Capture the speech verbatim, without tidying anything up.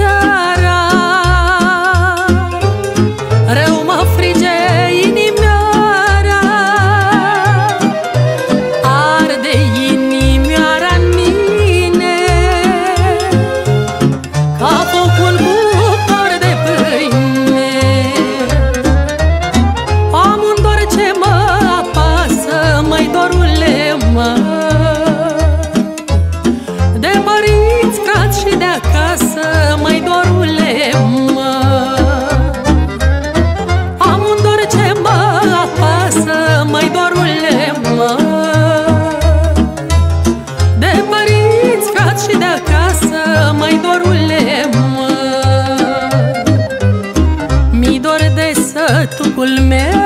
seara, rău mă frige inimioara, arde inimioara-n mine, ca focul cuptor de pâine. Am un dor ce mă apasă, măi dorule, mă, de părinți, frați și de acasă, măi dorule, mă. Am un dor ce mă apasă, măi dorule, mă, de părinți, frați și de acasă, măi dorule, mă. Mi dor de sătucul meu,